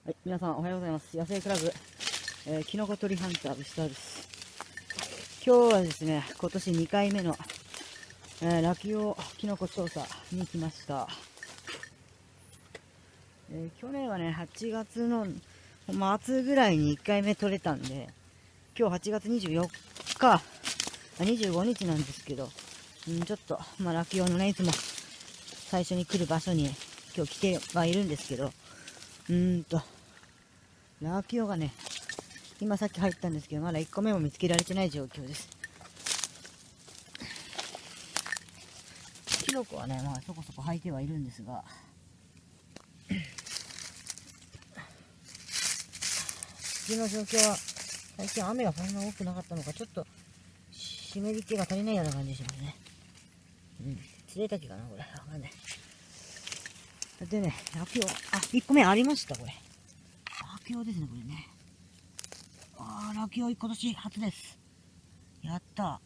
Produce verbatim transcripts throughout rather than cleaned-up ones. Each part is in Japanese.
はい、皆さんおはようございます。野生クラブ、えー、キノコ採りハンターブシターです。今日はですね、今年にかいめの、えー、ラキオキノコ調査に来ました。えー、去年はね、はちがつの末ぐらいにいっかいめ取れたんで、今日はちがつにじゅうよっか、にじゅうごにちなんですけど、んちょっと、まあ、ラキオのね、いつも最初に来る場所に今日来てはいるんですけど、うーんと、ラキオがね、今さっき入ったんですけど、まだいっこめも見つけられてない状況です。キノコはね、まあそこそこ生えてはいるんですが、土の状況は、最近雨がそんな多くなかったのか、ちょっと湿り気が足りないような感じしますね。うん。釣れた気かな、これ。わかんない。でね、ラキオ、あ、いっこめありました、これ。ラキオですね、これね。あー、ラキオ今年初です。やったー。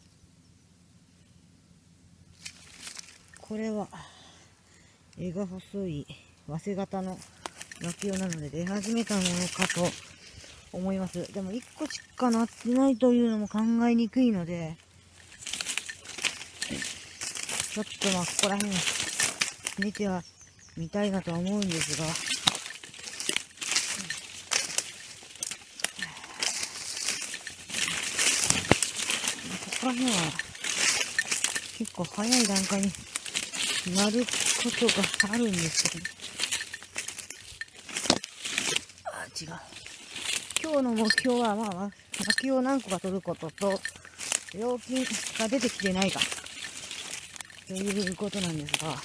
これは、柄が細い、早稲型のラキオなので出始めたものかと思います。でもいっこしかなってないというのも考えにくいので、ちょっとまあここら辺見てはみたいなとは思うんですが、ここら辺は結構早い段階になることがあるんですけど、あ、違う。今日の目標は、まあ、ラキオを何個か取ることと、料金が出てきてないか、ということなんですが、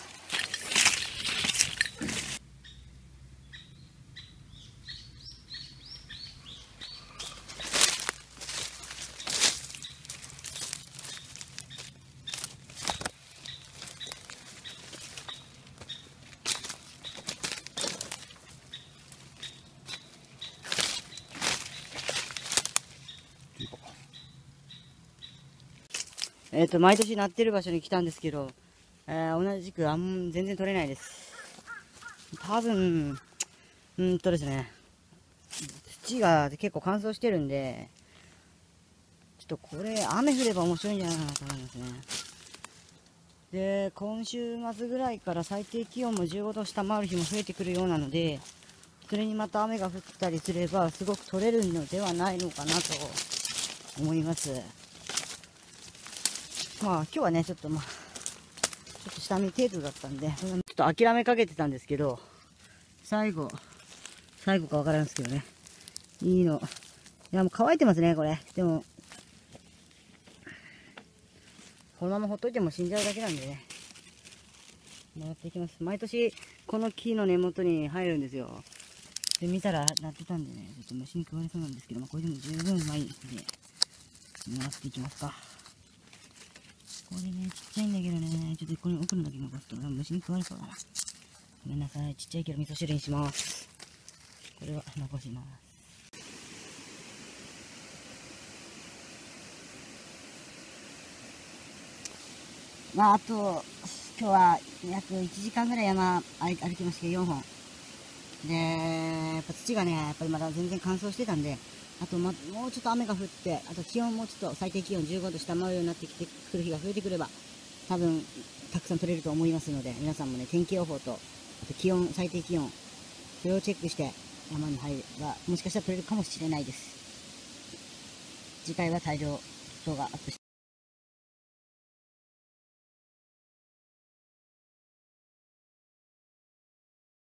えっと、毎年鳴ってる場所に来たんですけど、えー、同じくあん全然取れないです。多分、うんとですね、土が結構乾燥してるんで、ちょっとこれ、雨降れば面白いんじゃないかなと思いますね。で、今週末ぐらいから最低気温もじゅうごど下回る日も増えてくるようなので、それにまた雨が降ったりすれば、すごく取れるのではないのかなと思います。まあ、今日はね、ちょっとまあ、ちょっと下見程度だったんで、ちょっと諦めかけてたんですけど、最後、最後かわからんですけどね。いいの。いや、もう乾いてますね、これ。でも、このままほっといても死んじゃうだけなんでね。もらっていきます。毎年、この木の根元に入るんですよ。で、見たら、なってたんでね、ちょっと虫に食われそうなんですけど、まあ、これでも十分うまいんで、もらっていきますか。これね、ちっちゃいんだけどね、ちょっとこれ奥のだけ残すと、虫に食われそうだな。ごめんなさい、ちっちゃいけど味噌汁にします。これは残します。まあ、あと、今日は約いちじかんぐらい山歩きましたけど、よんほん。で、やっぱ土がね、やっぱりまだ全然乾燥してたんで、あと、ま、もうちょっと雨が降って、あと気温もちょっと最低気温じゅうごど下回るようになってきてくる日が増えてくれば、多分、たくさん取れると思いますので、皆さんもね、天気予報と、あと気温、最低気温、それをチェックして山に入れば、もしかしたら取れるかもしれないです。次回は大量動画アップして